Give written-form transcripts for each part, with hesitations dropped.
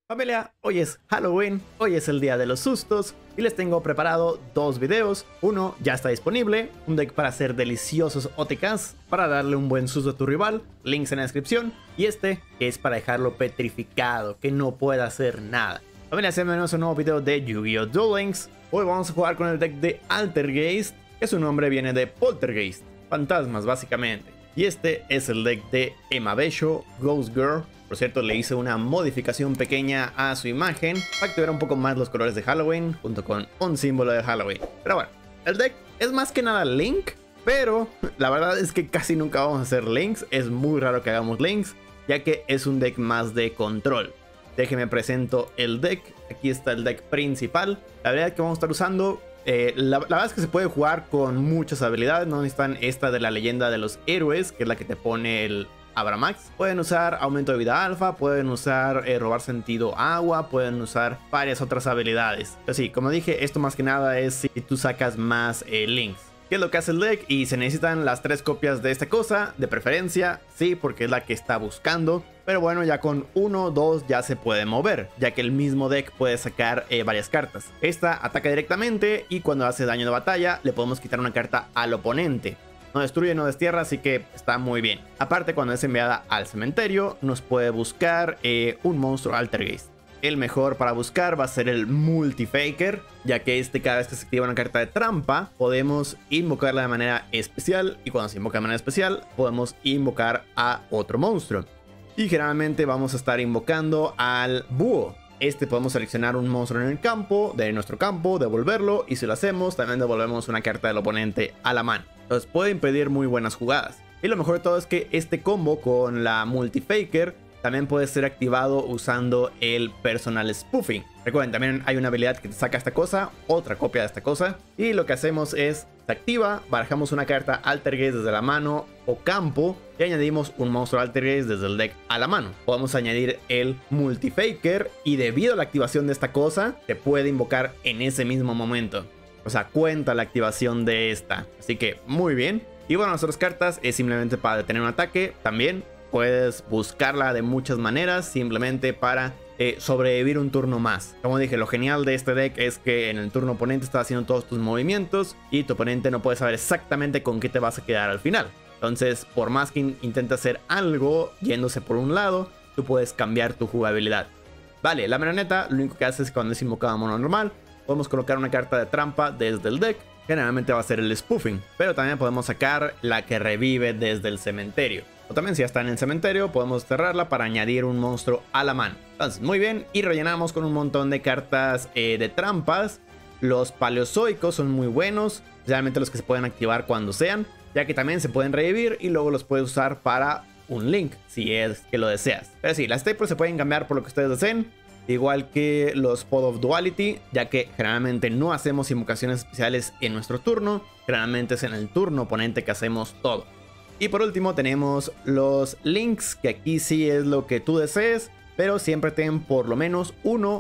Familia, hoy es Halloween, hoy es el día de los sustos y les tengo preparado dos videos. Uno ya está disponible, un deck para hacer deliciosos OTKs, para darle un buen susto a tu rival, links en la descripción. Y este que es para dejarlo petrificado, que no pueda hacer nada. Familia, bienvenidos a un nuevo video de Yu-Gi-Oh! Duel Links. Hoy vamos a jugar con el deck de Altergeist, que su nombre viene de Poltergeist, fantasmas básicamente. Y este es el deck de Emma Besho, Ghost Girl. Por cierto, le hice una modificación pequeña a su imagen para que tuviera un poco más los colores de Halloween, junto con un símbolo de Halloween. Pero bueno, el deck es más que nada Link, pero la verdad es que casi nunca vamos a hacer Links. Es muy raro que hagamos Links, ya que es un deck más de control. Déjenme presento el deck. Aquí está el deck principal. La habilidad que vamos a estar usando, la verdad es que se puede jugar con muchas habilidades. No necesitan esta de la leyenda de los héroes, que es la que te pone el Abramax. Pueden usar aumento de vida alfa, pueden usar robar sentido agua, pueden usar varias otras habilidades. Pero sí, como dije, esto más que nada es si tú sacas más links. ¿Qué es lo que hace el deck? Y se necesitan las 3 copias de esta cosa, de preferencia, sí, porque es la que está buscando. Pero bueno, ya con 1 o 2 ya se puede mover, ya que el mismo deck puede sacar varias cartas. Esta ataca directamente y cuando hace daño de batalla le podemos quitar una carta al oponente. No destruye, no destierra, así que está muy bien. Aparte, cuando es enviada al cementerio, nos puede buscar un monstruo Altergeist. El mejor para buscar va a ser el Multifaker, ya que cada vez que se activa una carta de trampa, podemos invocarla de manera especial. Y cuando se invoca de manera especial, podemos invocar a otro monstruo. Y generalmente vamos a estar invocando al Búho. Podemos seleccionar un monstruo en el campo, de nuestro campo, devolverlo, y si lo hacemos, también devolvemos una carta del oponente a la mano. Entonces puede impedir muy buenas jugadas. Y lo mejor de todo es que este combo con la Multifaker también puede ser activado usando el Personal Spoofing. Recuerden, también hay una habilidad que te saca esta cosa, otra copia de esta cosa. Y lo que hacemos es, se activa, barajamos una carta Altergeist desde la mano o campo y añadimos un monstruo Altergeist desde el deck a la mano. Podemos añadir el Multifaker y debido a la activación de esta cosa, se puede invocar en ese mismo momento. O sea, cuenta la activación de esta. Así que muy bien. Y bueno, las otras cartas es simplemente para detener un ataque. También puedes buscarla de muchas maneras, simplemente para sobrevivir un turno más. Como dije, lo genial de este deck es que en el turno oponente estás haciendo todos tus movimientos y tu oponente no puede saber exactamente con qué te vas a quedar al final. Entonces, por más que intente hacer algo yéndose por un lado, tú puedes cambiar tu jugabilidad. Vale, la marioneta lo único que hace es cuando es invocada mono normal, podemos colocar una carta de trampa desde el deck. Generalmente va a ser el Spoofing, pero también podemos sacar la que revive desde el cementerio. O también si ya está en el cementerio, podemos cerrarla para añadir un monstruo a la mano. Entonces, muy bien, y rellenamos con un montón de cartas de trampas. Los paleozoicos son muy buenos, realmente los que se pueden activar cuando sean, ya que también se pueden revivir y luego los puedes usar para un link, si es que lo deseas. Pero sí, las staples se pueden cambiar por lo que ustedes deseen. Igual que los Pod of Duality, ya que generalmente no hacemos invocaciones especiales en nuestro turno. Generalmente es en el turno oponente que hacemos todo. Y por último tenemos los links, que aquí sí es lo que tú desees, pero siempre ten por lo menos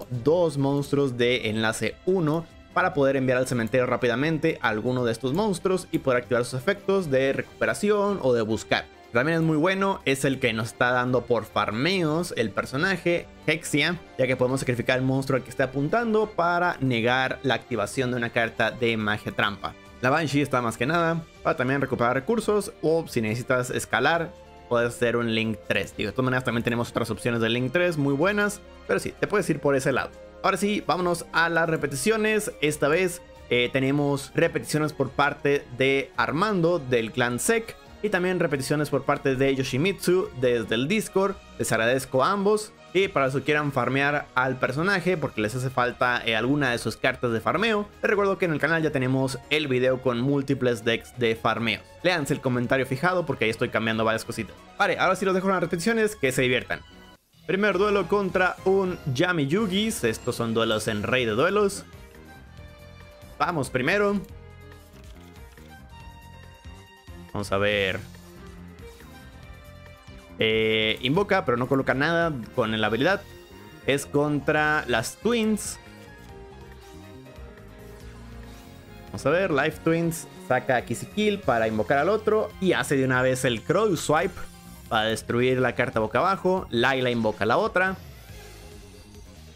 2 monstruos de enlace 1 para poder enviar al cementerio rápidamente a alguno de estos monstruos y poder activar sus efectos de recuperación o de buscar. También es muy bueno, es el que nos está dando por farmeos el personaje Hexia, ya que podemos sacrificar el monstruo al que esté apuntando para negar la activación de una carta de magia trampa. La Banshee está más que nada para también recuperar recursos, o si necesitas escalar, puedes hacer un Link 3. Digo, de todas maneras también tenemos otras opciones de Link 3 muy buenas, pero sí, te puedes ir por ese lado. Ahora sí, vámonos a las repeticiones. Esta vez tenemos repeticiones por parte de Armando del clan Sek. Y también repeticiones por parte de Yoshimitsu desde el Discord. Les agradezco a ambos. Y para los que quieran farmear al personaje porque les hace falta alguna de sus cartas de farmeo, les recuerdo que en el canal ya tenemos el video con múltiples decks de farmeos. Léanse el comentario fijado porque ahí estoy cambiando varias cositas. Vale, ahora sí los dejo en las repeticiones, que se diviertan. Primer duelo contra un Yami Yugis. Estos son duelos en Rey de Duelos. Vamos primero. Vamos a ver. Invoca, pero no coloca nada con la habilidad. Es contra las Twins. Vamos a ver. Life Twins saca Kiss y Kill para invocar al otro. Y hace de una vez el Crow Swipe para destruir la carta boca abajo. Layla invoca la otra.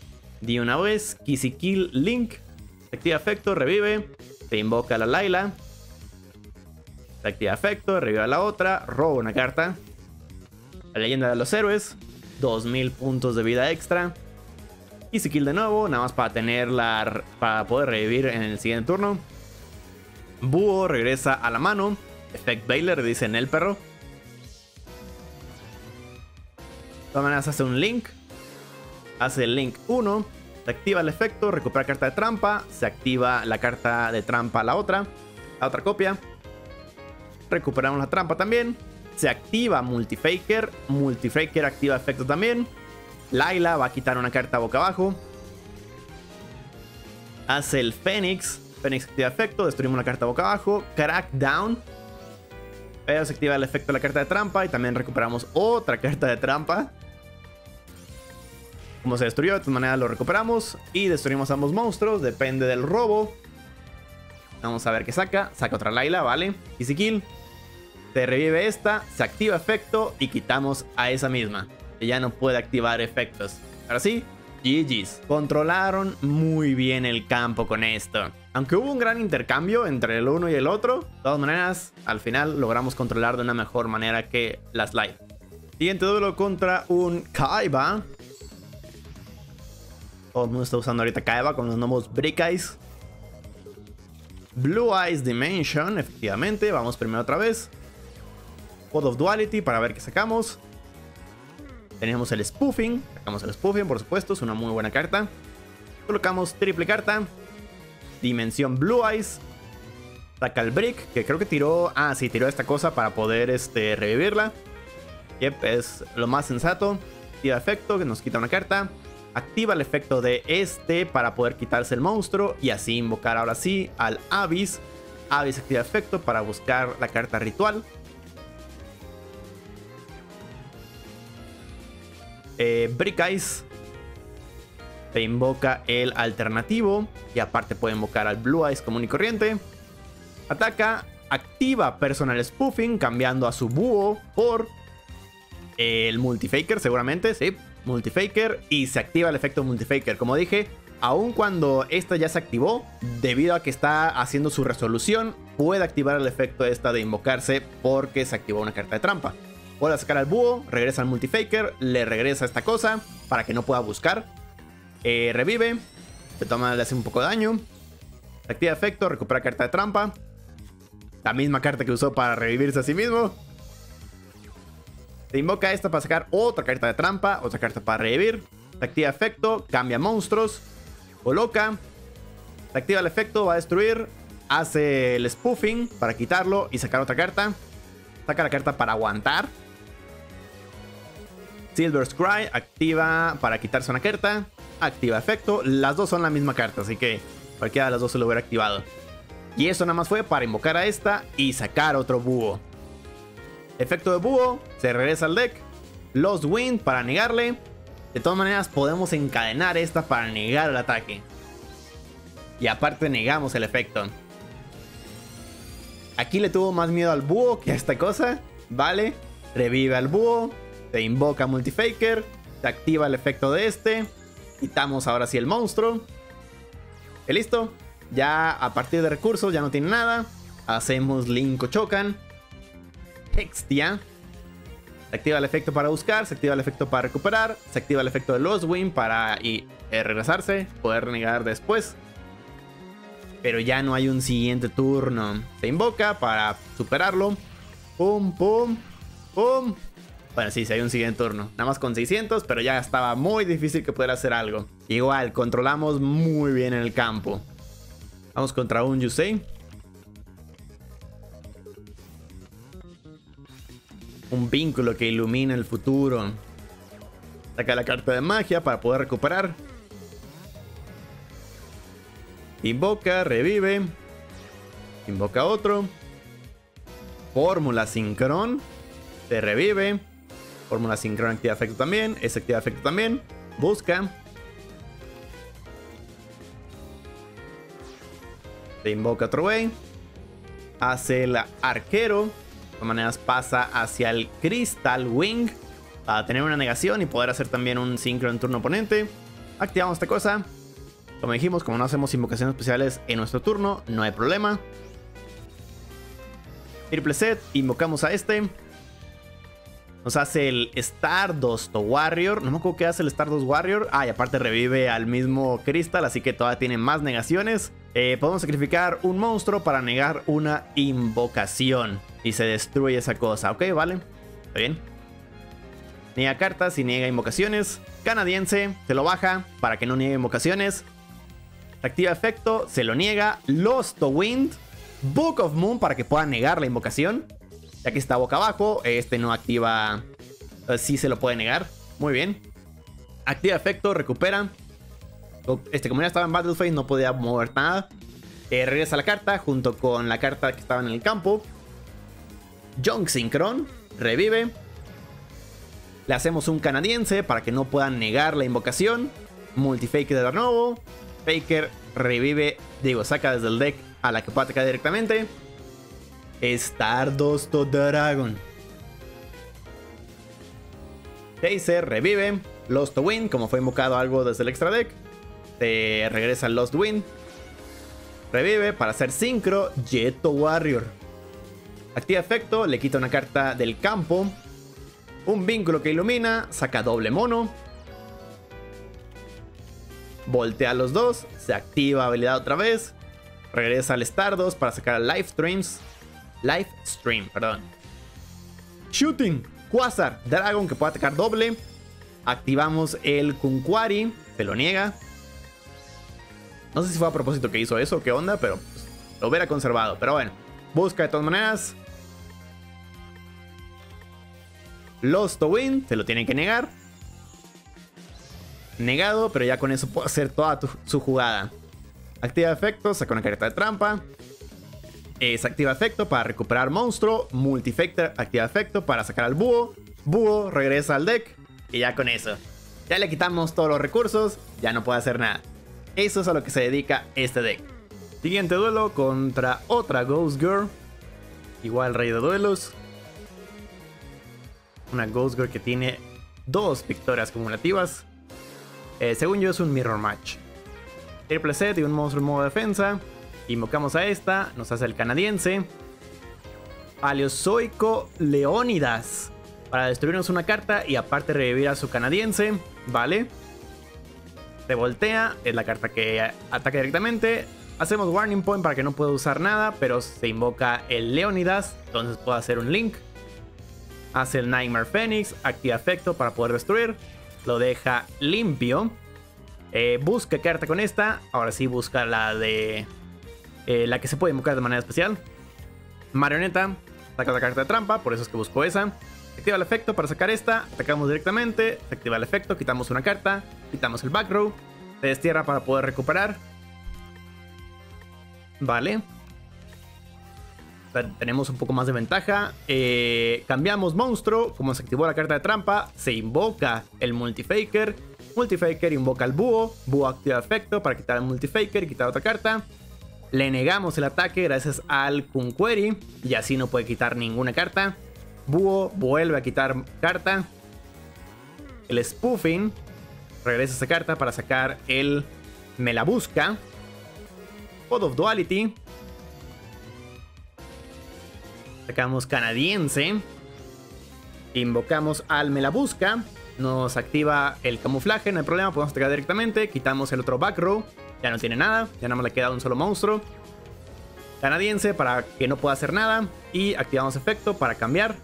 De una vez, Kissy Kill Link. Se activa efecto, revive. Se invoca a la Layla. Se activa efecto, revive a la otra. Roba una carta. La leyenda de los héroes. 2000 puntos de vida extra. Kissy Kill de nuevo, nada más para tenerla, para poder revivir en el siguiente turno. Búho regresa a la mano. Effect Bailer, dice en el perro. De todas maneras hace un Link. Hace el Link 1. Se activa el efecto, recupera carta de trampa. Se activa la carta de trampa la otra copia. Recuperamos la trampa también. Se activa Multifaker. Multifaker activa efecto también. Layla va a quitar una carta boca abajo. Hace el Fénix. Fénix activa efecto, destruimos una carta boca abajo. Crackdown. Pero se activa el efecto de la carta de trampa y también recuperamos otra carta de trampa. Como se destruyó, de todas maneras lo recuperamos y destruimos a ambos monstruos, depende del robo. Vamos a ver qué saca. Saca otra Layla, vale. Easy kill. Se revive esta, se activa efecto y quitamos a esa misma. Que ya no puede activar efectos. Ahora sí, GG's. Controlaron muy bien el campo con esto. Aunque hubo un gran intercambio entre el uno y el otro, de todas maneras, al final logramos controlar de una mejor manera que las Live. Siguiente duelo contra un Kaiba. Todo el mundo está usando ahorita Kaiba con los nuevos Brick Eyes. Blue Eyes Dimension, efectivamente. Vamos primero otra vez. Code of Duality para ver qué sacamos. Tenemos el Spoofing. Sacamos el Spoofing, por supuesto. Es una muy buena carta. Colocamos triple carta. Dimensión Blue Eyes. Saca el Brick, que creo que tiró... Ah, sí, tiró esta cosa para poder revivirla. Yep, es lo más sensato. Activa efecto, que nos quita una carta. Activa el efecto de para poder quitarse el monstruo. Y así invocar ahora sí al Abyss. Abyss activa efecto para buscar la carta ritual. Brick Eyes. Se invoca el alternativo. Y aparte puede invocar al Blue Eyes común y corriente. Ataca. Activa Personal Spoofing. Cambiando a su búho por el Multifaker seguramente. Sí, Multifaker. Y se activa el efecto Multifaker. Como dije, aun cuando esta ya se activó, debido a que está haciendo su resolución, puede activar el efecto de invocarse porque se activó una carta de trampa. Vuelve a sacar al búho, regresa al Multifaker, le regresa esta cosa para que no pueda buscar. Revive, se toma, le hace un poco de daño. Se activa efecto, recupera carta de trampa. La misma carta que usó para revivirse a sí mismo. Se invoca esta para sacar otra carta de trampa, otra carta para revivir. Se activa efecto, cambia monstruos. Coloca. Se activa el efecto, va a destruir. Hace el Spoofing para quitarlo y sacar otra carta. Saca la carta para aguantar. Silver Scry activa para quitarse una carta. Activa efecto. Las dos son la misma carta, así que cualquiera de las dos se lo hubiera activado. Y eso nada más fue para invocar a esta y sacar otro búho. Efecto de búho. Se regresa al deck. Lost Wind para negarle. De todas maneras podemos encadenar esta para negar el ataque. Y aparte negamos el efecto. Aquí le tuvo más miedo al búho que a esta cosa. Vale. Revive al búho. Se invoca Multifaker. Se activa el efecto de Quitamos ahora sí el monstruo. Y listo. Ya a partir de recursos ya no tiene nada. Hacemos Link Chocan. Hextia. Se activa el efecto para buscar. Se activa el efecto para recuperar. Se activa el efecto de Lost Wind para regresarse. Poder negar después. Pero ya no hay un siguiente turno. Se invoca para superarlo. Pum, pum, pum. Bueno, sí hay un siguiente turno. Nada más con 600, pero ya estaba muy difícil que pudiera hacer algo. Igual, controlamos muy bien el campo. Vamos contra un Yusei. Un vínculo que ilumina el futuro. Saca la carta de magia para poder recuperar. Invoca, revive. Invoca otro. Fórmula Sincron. Se revive. Fórmula Sincron activa efecto también. Ese activa efecto también. Busca. Se invoca otro way. Hace el arquero. De todas maneras pasa hacia el Crystal Wing. Para tener una negación y poder hacer también un Synchro en turno oponente. Activamos esta cosa. Como dijimos, como no hacemos invocaciones especiales en nuestro turno, no hay problema. Triple set, invocamos a este. Nos hace el Stardust Warrior. No me acuerdo qué hace el Stardust Warrior. Ah, y aparte revive al mismo Crystal, así que todavía tiene más negaciones. Podemos sacrificar un monstruo para negar una invocación. Y se destruye esa cosa. Ok, vale. Está bien. Niega cartas y niega invocaciones. Canadiense, se lo baja para que no niegue invocaciones. Activa efecto, se lo niega. Lost to Wind. Book of Moon para que pueda negar la invocación. Ya que está boca abajo, este no activa. Sí se lo puede negar. Muy bien. Activa efecto, recupera. Como ya estaba en Battle Phase, no podía mover nada. Regresa la carta junto con la carta que estaba en el campo. Junk Synchron, revive. Le hacemos un canadiense para que no puedan negar la invocación. Multifaker de nuevo. Faker revive, saca desde el deck a la que pueda atacar directamente. Stardust Dragon. Taser revive. Lost to Wind, como fue invocado algo desde el extra deck. Se regresa al Lost Wind. Revive para hacer sincro. Jeto Warrior. Activa efecto, le quita una carta del campo. Un vínculo que ilumina, saca doble mono. Voltea a los dos, se activa habilidad otra vez. Regresa al Stardust para sacar Livestream, perdón. Shooting, Quasar, Dragon que puede atacar doble. Activamos el Kunquari, se lo niega. No sé si fue a propósito que hizo eso, qué onda, pero pues, lo hubiera conservado. Pero bueno, busca de todas maneras. Lost to Win, se lo tienen que negar. Negado, pero ya con eso puedo hacer toda su jugada. Activa efecto, saca una carta de trampa. Activa efecto para recuperar monstruo. Multifactor, activa efecto para sacar al búho. Búho regresa al deck. Y ya con eso, ya le quitamos todos los recursos. Ya no puede hacer nada. Eso es a lo que se dedica este deck. Siguiente duelo contra otra Ghost Girl. Igual rey de duelos. Una Ghost Girl que tiene 2 victorias cumulativas. Según yo es un mirror match. Triple set y un monstruo en modo defensa. Invocamos a esta. Nos hace el canadiense. Paleozoico Leónidas. Para destruirnos una carta y aparte revivir a su canadiense. Vale. Se voltea. Es la carta que ataca directamente. Hacemos Warning Point para que no pueda usar nada. Pero se invoca el Leónidas. Entonces puedo hacer un link. Hace el Nightmare Phoenix. Activa efecto para poder destruir. Lo deja limpio. Busca carta con esta. Ahora sí busca la de... la que se puede invocar de manera especial. Marioneta. Saca la carta de trampa. Por eso es que busco esa. Activa el efecto para sacar esta. Atacamos directamente. Se activa el efecto. Quitamos una carta. Quitamos el back row. Se destierra para poder recuperar. Vale. Tenemos un poco más de ventaja. Cambiamos monstruo. Como se activó la carta de trampa, se invoca el Multifaker. Multifaker invoca al búho. Búho activa efecto para quitar el Multifaker y quitar otra carta. Le negamos el ataque gracias al Kunquari. Y así no puede quitar ninguna carta. Búho vuelve a quitar carta. El Spoofing regresa esa carta para sacar el Me la busca. Code of Duality. Sacamos canadiense. Invocamos al Me la busca. Nos activa el camuflaje, no hay problema, podemos atacar directamente. Quitamos el otro back row. Ya no tiene nada, ya nada más le queda un solo monstruo. Canadiense para que no pueda hacer nada. Y activamos efecto para cambiar.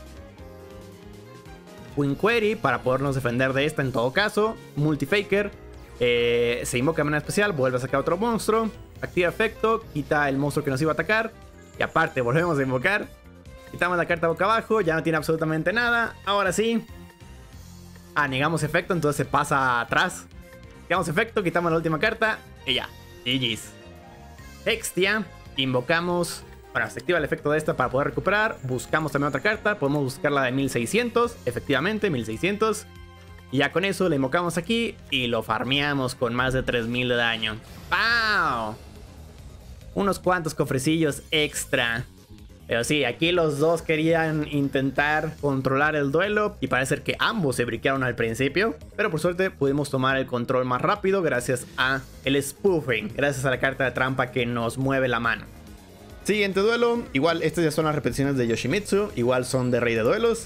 Kunquari para podernos defender de esta en todo caso. Multifaker. Se invoca de manera especial, vuelve a sacar otro monstruo. Activa efecto, quita el monstruo que nos iba a atacar. Y aparte volvemos a invocar. Quitamos la carta boca abajo, ya no tiene absolutamente nada. Ahora sí. Negamos efecto, entonces se pasa atrás. Quitamos efecto, quitamos la última carta. Y ya, GG's. Hextia, invocamos. Bueno, se activa el efecto de esta para poder recuperar. Buscamos también otra carta, podemos buscar la de 1600. Efectivamente, 1600. Y ya con eso le invocamos aquí y lo farmeamos con más de 3000 de daño. ¡Wow! Unos cuantos cofrecillos extra. Pero sí, aquí los dos querían intentar controlar el duelo y parece que ambos se briquearon al principio. Pero por suerte pudimos tomar el control más rápido gracias a el spoofing, gracias a la carta de trampa que nos mueve la mano. Siguiente duelo, igual estas ya son las repeticiones de Yoshimitsu, igual son de Rey de Duelos.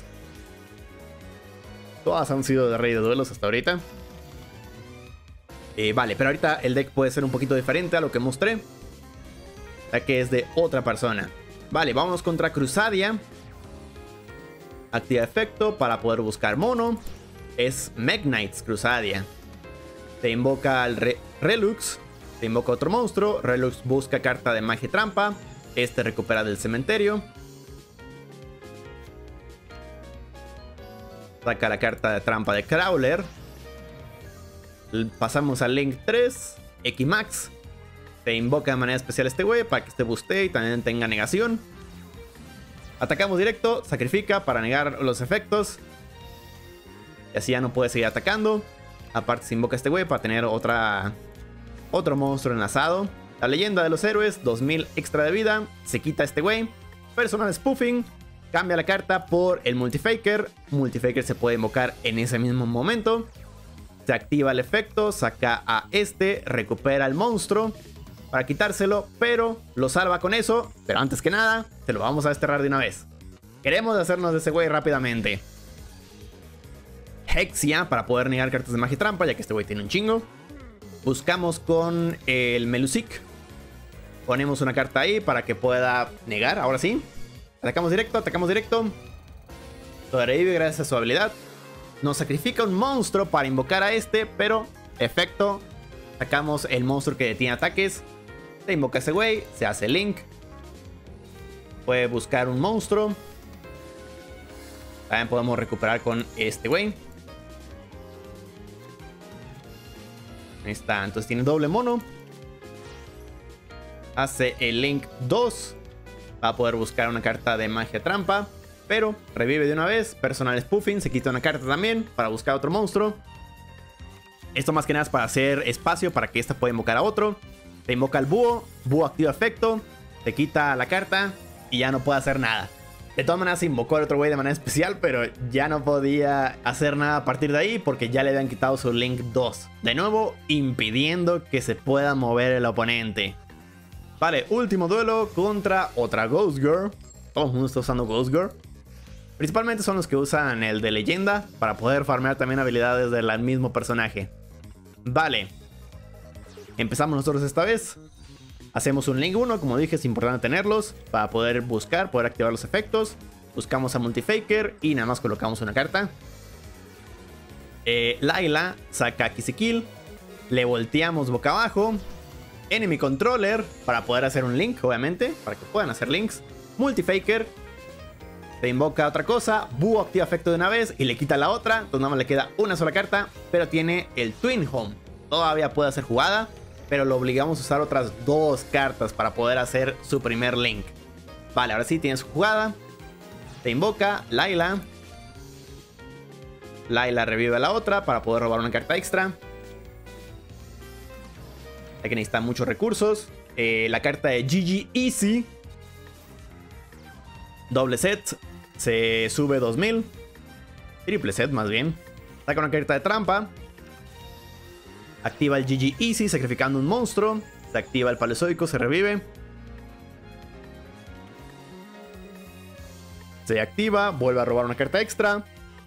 Todas han sido de Rey de Duelos hasta ahorita. Vale, pero ahorita el deck puede ser un poquito diferente a lo que mostré, ya que es de otra persona. Vale, vámonos contra Crusadia. Activa efecto para poder buscar mono. Es Mekk-Knights Crusadia. Te invoca al Relux. Te invoca otro monstruo. Relux busca carta de magia y trampa. Este recupera del cementerio. Saca la carta de trampa de Crawler. Pasamos al Link 3. Equimax. Te invoca de manera especial este güey para que este bustee y también tenga negación. Atacamos directo, sacrifica para negar los efectos. Y así ya no puede seguir atacando. Aparte se invoca este güey para tener otro monstruo enlazado. La leyenda de los héroes, 2000 extra de vida. Se quita este güey. Personal spoofing. Cambia la carta por el multifaker. Multifaker se puede invocar en ese mismo momento. Se activa el efecto, saca a este, recupera el monstruo para quitárselo, pero lo salva con eso. Pero antes que nada, se lo vamos a desterrar de una vez. Queremos hacernos de ese güey rápidamente. Hexia para poder negar cartas de magia y trampa, ya que este güey tiene un chingo. Buscamos con el Melusik. Ponemos una carta ahí para que pueda negar, ahora sí. Atacamos directo, atacamos directo. Sobrevive gracias a su habilidad. Nos sacrifica un monstruo para invocar a este, pero efecto. Sacamos el monstruo que detiene ataques. Se invoca ese güey, se hace Link. Puede buscar un monstruo. También podemos recuperar con este güey. Ahí está, entonces tiene doble mono. Hace el Link 2. Va a poder buscar una carta de magia trampa. Pero revive de una vez. Personal spoofing, se quita una carta también para buscar otro monstruo. Esto más que nada es para hacer espacio para que esta pueda invocar a otro. Te invoca al búho. Búho activa efecto. Te quita la carta y ya no puede hacer nada. De todas maneras se invocó al otro güey de manera especial, pero ya no podía hacer nada a partir de ahí porque ya le habían quitado su Link 2. De nuevo, impidiendo que se pueda mover el oponente. Vale, último duelo contra otra Ghost Girl. Todo el mundo está usando Ghost Girl. Principalmente son los que usan el de leyenda para poder farmear también habilidades del mismo personaje. Vale. Empezamos nosotros esta vez. Hacemos un Link 1, como dije, es importante tenerlos para poder buscar, poder activar los efectos. Buscamos a Multifaker y nada más colocamos una carta. Layla saca Kill. Le volteamos boca abajo. Enemy Controller para poder hacer un Link, obviamente, para que puedan hacer links. Multifaker. Te invoca otra cosa. Búho activa efecto de una vez y le quita la otra. Entonces nada más le queda una sola carta. Pero tiene el Twin Home. Todavía puede hacer jugada. Pero lo obligamos a usar otras dos cartas para poder hacer su primer Link. Vale, ahora sí tiene su jugada. Te invoca Layla. Layla revive a la otra para poder robar una carta extra. Hay que necesitar muchos recursos. La carta de GG Easy. Doble set. Se sube 2000. Triple set más bien. Saca una carta de trampa. Activa el GG Easy sacrificando un monstruo. Se activa el Paleozoico, se revive. Se activa, vuelve a robar una carta extra.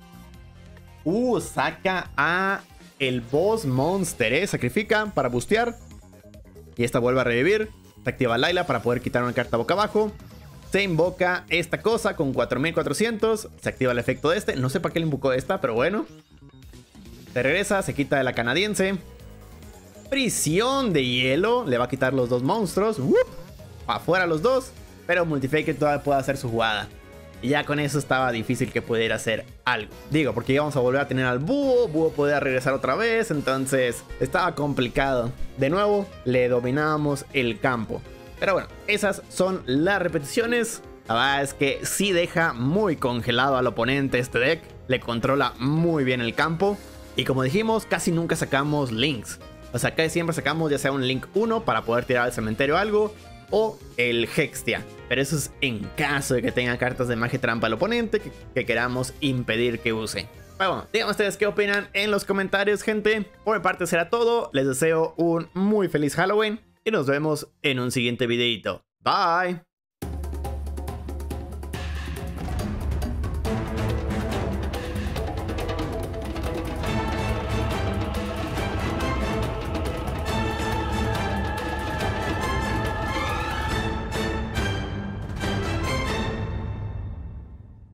Saca a el Boss Monster, sacrifica para bustear. Y esta vuelve a revivir. Se activa Layla para poder quitar una carta boca abajo. Se invoca esta cosa con 4400. Se activa el efecto de este. No sé para qué le invocó esta, pero bueno. Se regresa, se quita de la canadiense. Prisión de hielo. Le va a quitar los dos monstruos. Afuera los dos. Pero Multifaker todavía puede hacer su jugada. Y ya con eso estaba difícil que pudiera hacer algo. Digo, porque íbamos a volver a tener al búho. Búho podía regresar otra vez. Entonces estaba complicado. De nuevo, le dominábamos el campo. Pero bueno, esas son las repeticiones. La verdad es que sí deja muy congelado al oponente este deck. Le controla muy bien el campo. Y como dijimos, casi nunca sacamos links. O sea, casi siempre sacamos ya sea un Link 1 para poder tirar al cementerio algo. O el Hextia. pero eso es en caso de que tenga cartas de magia trampa al oponente que queramos impedir que use. Pero bueno, díganme ustedes qué opinan en los comentarios, gente. Por mi parte será todo, les deseo un muy feliz Halloween y nos vemos en un siguiente videito. Bye.